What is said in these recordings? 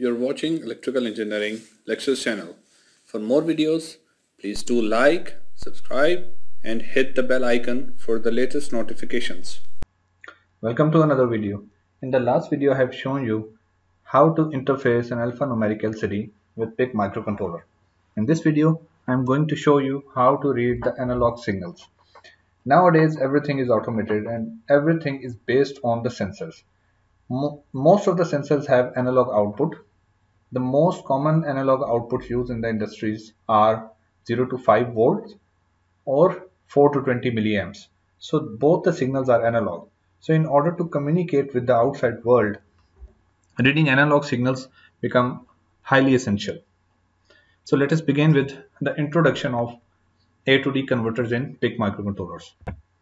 You're watching Electrical Engineering Lectures channel. For more videos, please do like, subscribe and hit the bell icon for the latest notifications. Welcome to another video. In the last video I have shown you how to interface an alphanumeric LCD with PIC microcontroller. In this video I am going to show you how to read the analog signals. Nowadays everything is automated and everything is based on the sensors. Most of the sensors have analog output. The most common analog outputs used in the industries are 0 to 5 volts or 4 to 20 milliamps. So both the signals are analog. So in order to communicate with the outside world, reading analog signals become highly essential. So let us begin with the introduction of A to D converters in PIC microcontrollers.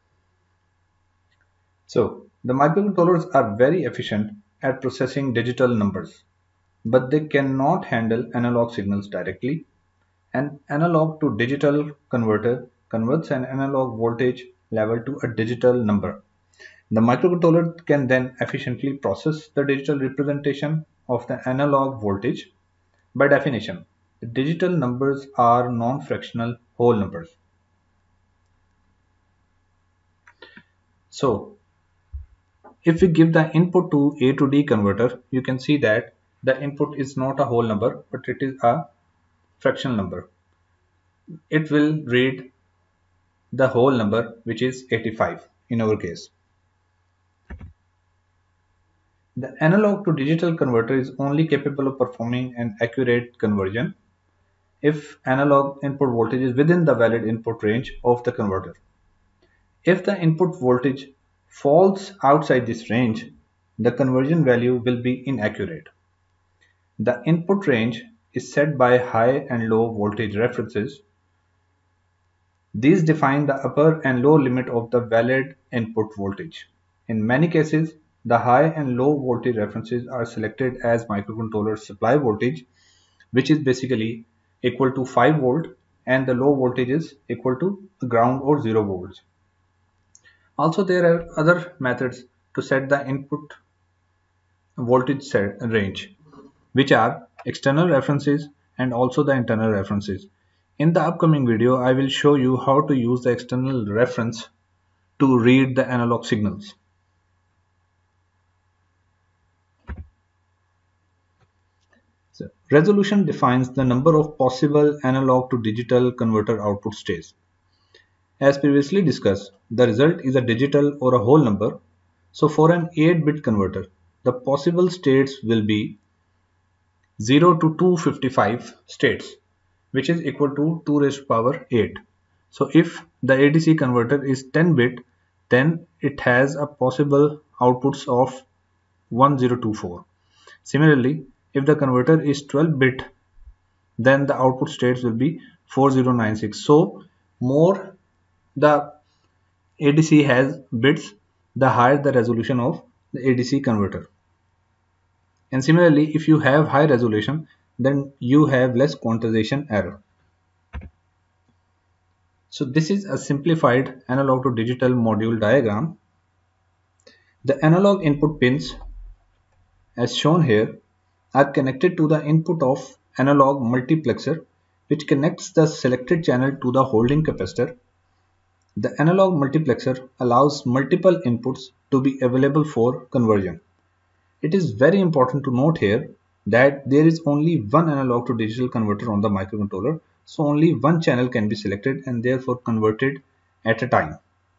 So the microcontrollers are very efficient at processing digital numbers, but they cannot handle analog signals directly. An analog to digital converter converts an analog voltage level to a digital number. The microcontroller can then efficiently process the digital representation of the analog voltage. By definition, the digital numbers are non-fractional whole numbers. So, if we give the input to A to D converter, you can see that the input is not a whole number, but it is a fractional number. It will read the whole number, which is 85 in our case. The analog to digital converter is only capable of performing an accurate conversion if analog input voltage is within the valid input range of the converter. If the input voltage falls outside this range, the conversion value will be inaccurate. The input range is set by high and low voltage references. These define the upper and lower limit of the valid input voltage. In many cases, the high and low voltage references are selected as microcontroller supply voltage, which is basically equal to 5 volt, and the low voltage is equal to ground or 0 volts. Also, there are other methods to set the input voltage range, which are external references and also the internal references. In the upcoming video, I will show you how to use the external reference to read the analog signals. So, resolution defines the number of possible analog to digital converter output states. As previously discussed, the result is a digital or a whole number. So for an 8-bit converter, the possible states will be 0 to 255 states, which is equal to 2 raised to power 8. So if the ADC converter is 10-bit, then it has a possible outputs of 1024. Similarly, if the converter is 12-bit, then the output states will be 4096. So more the ADC has bits, the higher the resolution of the ADC converter. And similarly, if you have high resolution, then you have less quantization error. So this is a simplified analog to digital module diagram. The analog input pins, as shown here, are connected to the input of analog multiplexer, which connects the selected channel to the holding capacitor. The analog multiplexer allows multiple inputs to be available for conversion. It is very important to note here that there is only one analog to digital converter on the microcontroller, so only one channel can be selected and therefore converted at a time.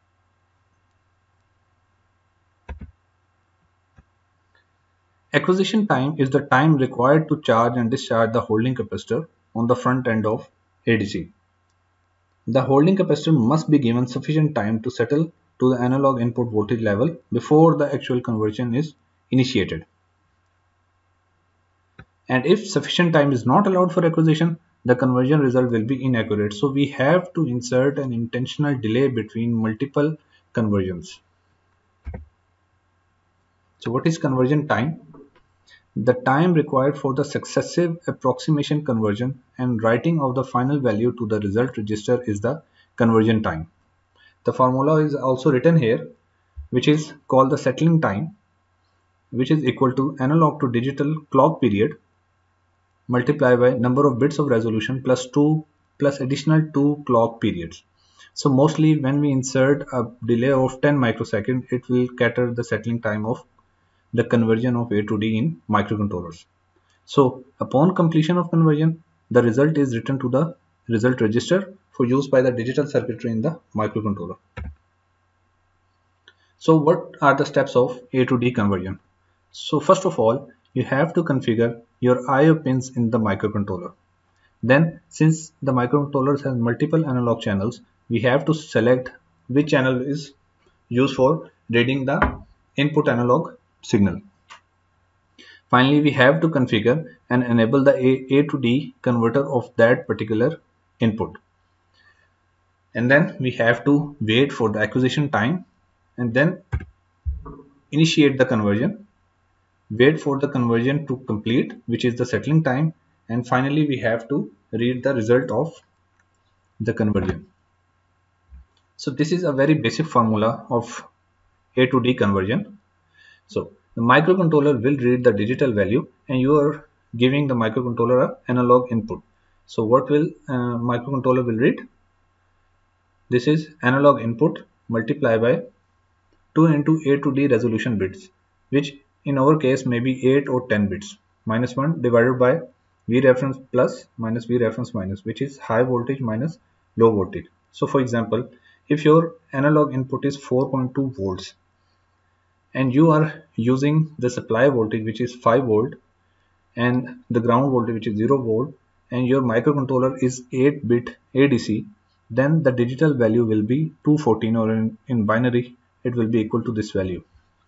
Acquisition time is the time required to charge and discharge the holding capacitor on the front end of ADC. The holding capacitor must be given sufficient time to settle to the analog input voltage level before the actual conversion is initiated. And if sufficient time is not allowed for acquisition, the conversion result will be inaccurate. So we have to insert an intentional delay between multiple conversions. So what is conversion time? The time required for the successive approximation conversion and writing of the final value to the result register is the conversion time. The formula is also written here, which is called the settling time, which is equal to analog to digital clock period multiplied by number of bits of resolution plus 2 plus additional 2 clock periods. So mostly when we insert a delay of 10 microseconds, it will cater the settling time of the conversion of A to D in microcontrollers. So upon completion of conversion, the result is written to the result register for use by the digital circuitry in the microcontroller. So what are the steps of A to D conversion? So first of all, you have to configure your I/O pins in the microcontroller. Then, since the microcontroller has multiple analog channels, we have to select which channel is used for reading the input analog signal. Finally, we have to configure and enable the A to D converter of that particular input. And then we have to wait for the acquisition time and then initiate the conversion. Wait for the conversion to complete, which is the settling time, and finally we have to read the result of the conversion. So this is a very basic formula of A to D conversion. So the microcontroller will read the digital value and you are giving the microcontroller an analog input. So what will microcontroller will read? This is analog input multiplied by 2 into A to D resolution bits, which in our case may be 8 or 10 bits, minus 1 divided by V reference plus minus V reference minus, which is high voltage minus low voltage. So for example, if your analog input is 4.2 volts and you are using the supply voltage which is 5 volt and the ground voltage which is 0 volt and your microcontroller is 8 bit ADC, then the digital value will be 214, or in binary it will be equal to this value.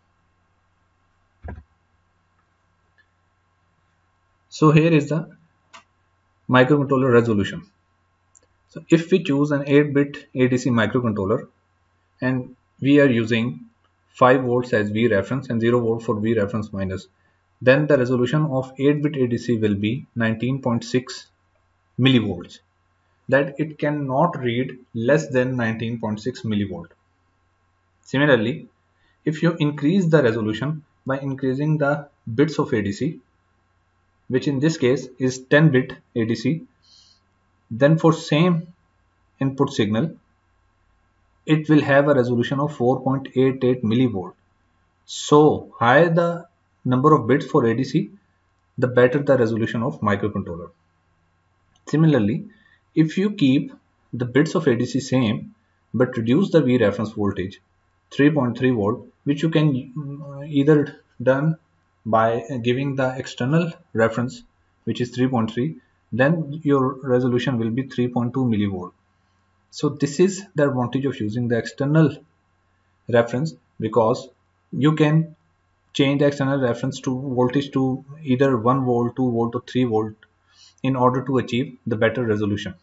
So here is the microcontroller resolution. So if we choose an 8-bit ADC microcontroller and we are using 5 volts as V reference and 0 volt for V reference minus, then the resolution of 8-bit ADC will be 19.6 millivolts. That it cannot read less than 19.6 millivolt. Similarly, if you increase the resolution by increasing the bits of ADC, which in this case is 10-bit ADC, then for same input signal, it will have a resolution of 4.88 millivolt. So higher the number of bits for ADC, the better the resolution of microcontroller. Similarly, if you keep the bits of ADC same but reduce the V reference voltage 3.3 volt, which you can either done by giving the external reference which is 3.3, then your resolution will be 3.2 millivolt. So this is the advantage of using the external reference, because you can change the external reference to voltage to either 1 volt, 2 volt or 3 volt in order to achieve the better resolution.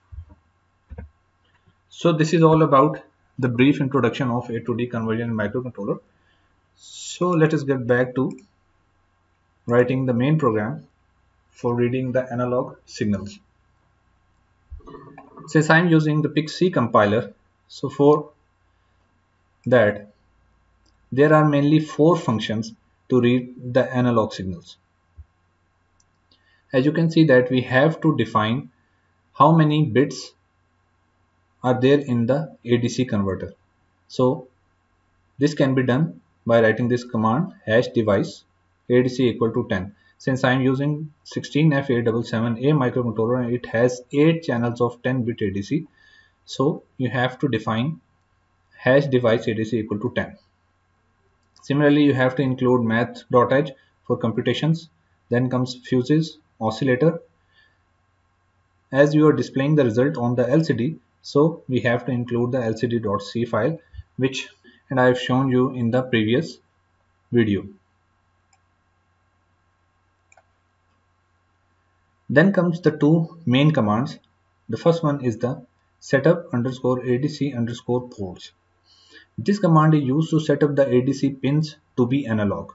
So this is all about the brief introduction of A to D conversion in microcontroller. So let us get back to writing the main program for reading the analog signals. Since I am using the PICC compiler, so for that there are mainly 4 functions to read the analog signals. As you can see that we have to define how many bits are there in the ADC converter. So this can be done by writing this command #device ADC equal to 10. Since I am using PICC16F877A microcontroller and it has 8 channels of 10-bit ADC, so you have to define #device ADC equal to 10. Similarly, you have to include math.h for computations. Then comes fuses, oscillator. As you are displaying the result on the LCD, so we have to include the lcd.c file, which I have shown you in the previous video. Then comes the 2 main commands. The first one is the setup_ADC_ports. This command is used to set up the ADC pins to be analog.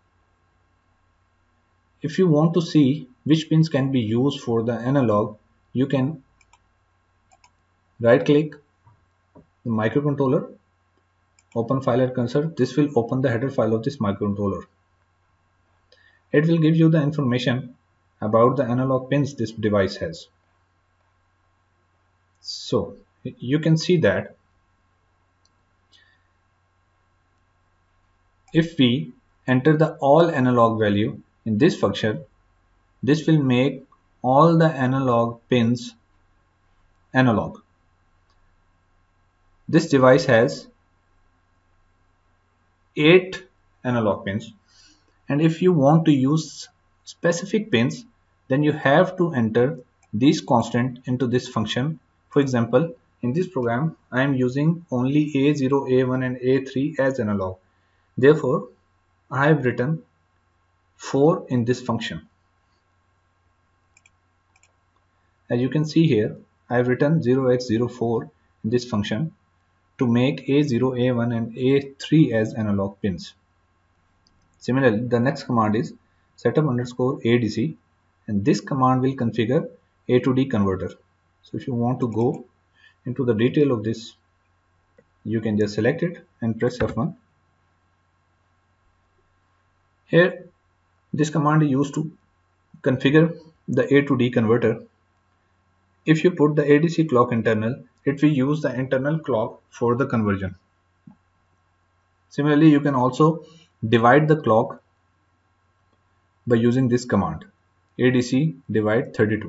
If you want to see which pins can be used for the analog, you can right click the microcontroller, open file at cursor. This will open the header file of this microcontroller. It will give you the information about the analog pins this device has. So you can see that if we enter the all analog value in this function, this will make all the analog pins analog. This device has 8 analog pins, and if you want to use specific pins, then you have to enter these constant into this function. For example, in this program I am using only A0, A1 and A3 as analog. Therefore I have written 4 in this function. As you can see here, I have written 0x04 in this function to make A0, A1 and A3 as analog pins. Similarly, the next command is setup underscore ADC, and this command will configure A to D converter. So if you want to go into the detail of this, you can just select it and press F1. Here, this command is used to configure the A to D converter. If you put the ADC clock internal, it will use the internal clock for the conversion. Similarly, you can also divide the clock by using this command, ADC divide 32.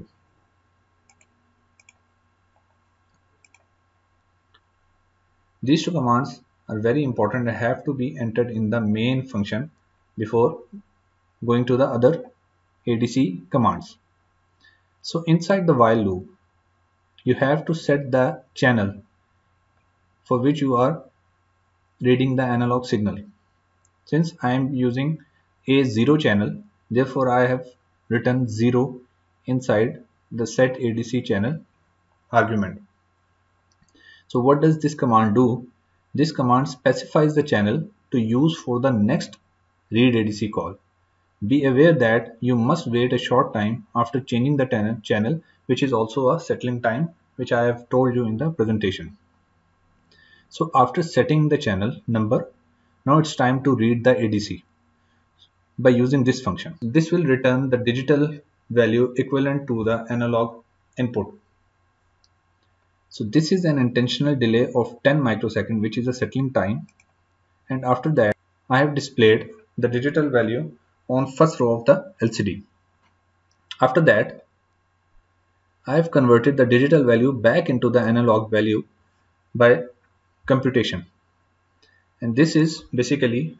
These two commands are very important and have to be entered in the main function before going to the other ADC commands. So inside the while loop, you have to set the channel for which you are reading the analog signal. Since I am using a 0 channel, therefore I have written 0 inside the set ADC channel argument. So what does this command do? This command specifies the channel to use for the next read ADC call. Be aware that you must wait a short time after changing the channel, which is also a settling time, which I have told you in the presentation. So after setting the channel number, now it's time to read the ADC by using this function. This will return the digital value equivalent to the analog input. So this is an intentional delay of 10 microseconds, which is a settling time, and after that I have displayed the digital value on first row of the LCD. After that I have converted the digital value back into the analog value by computation, and this is basically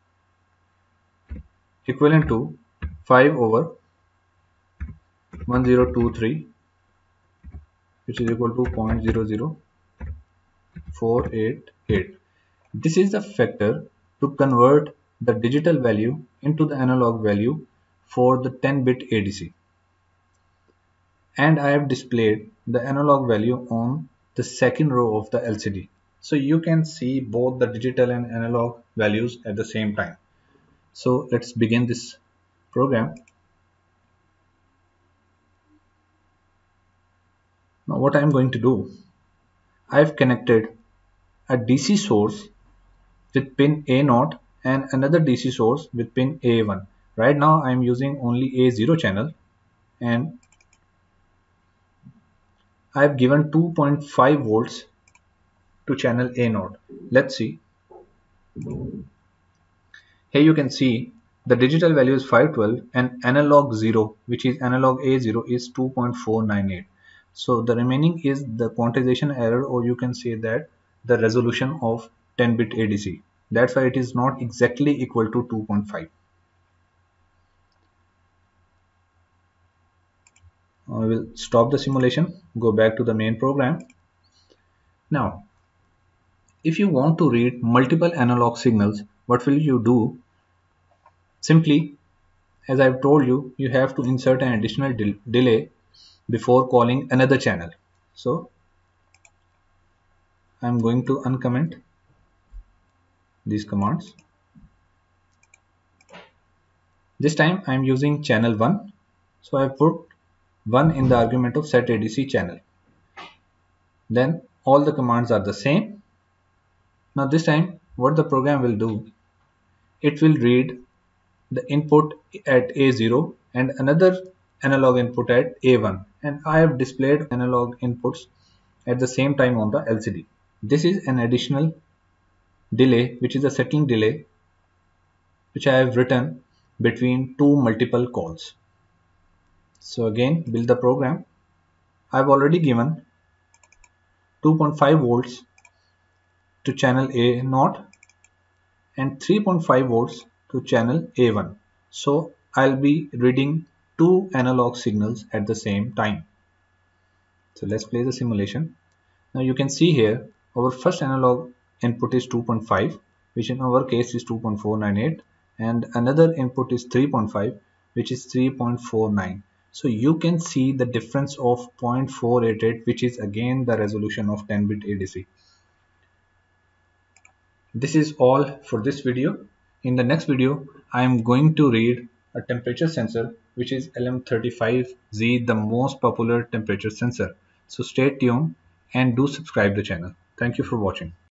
equivalent to 5 over 1023, which is equal to 0.00488. This is the factor to convert the digital value into the analog value for the 10-bit ADC. And I have displayed the analog value on the second row of the LCD. So you can see both the digital and analog values at the same time. So let's begin this program. Now what I am going to do, I have connected a DC source with pin A0 and another DC source with pin A1. Right now I am using only A0 channel, and I have given 2.5 volts to channel A0. Let's see. Here you can see the digital value is 512 and analog 0, which is analog A0, is 2.498. So the remaining is the quantization error, or you can say that the resolution of 10-bit ADC. That's why it is not exactly equal to 2.5. I will stop the simulation, go back to the main program. Now, if you want to read multiple analog signals, what will you do? Simply, as I've told you, you have to insert an additional delay before calling another channel. So I'm going to uncomment these commands. This time I'm using channel 1. So I put 1 in the argument of set ADC channel. Then all the commands are the same. Now this time what the program will do, it will read the input at A0 and another analog input at A1, and I have displayed analog inputs at the same time on the LCD. This is an additional delay, which is a settling delay, which I have written between two multiple calls. So again, build the program. I've already given 2.5 volts to channel A0 and 3.5 volts to channel A1. So I'll be reading two analog signals at the same time. So let's play the simulation. Now you can see here our first analog input is 2.5, which in our case is 2.498, and another input is 3.5, which is 3.49. So you can see the difference of 0.488, which is again the resolution of 10-bit ADC. This is all for this video. In the next video, I am going to read a temperature sensor, which is LM35Z, the most popular temperature sensor. So stay tuned and do subscribe the channel. Thank you for watching.